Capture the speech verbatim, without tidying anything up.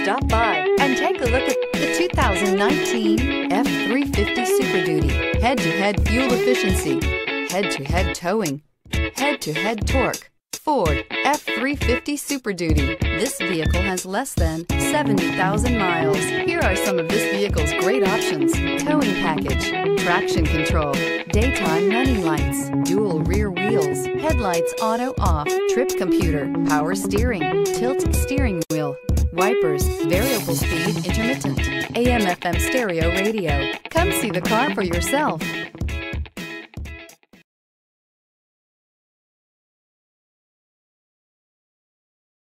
Stop by and take a look at the two thousand nineteen F three fifty Super Duty. Head-to-head fuel efficiency, head-to-head towing, head-to-head torque. Ford F three fifty Super Duty. This vehicle has less than seventy thousand miles. Here are some of this vehicle's great options: towing package, traction control, daytime running lights, dual rear wheels, headlights auto off, trip computer, power steering, tilt steering wheel, wipers, variable speed intermittent, A M F M stereo radio. Come see the car for yourself.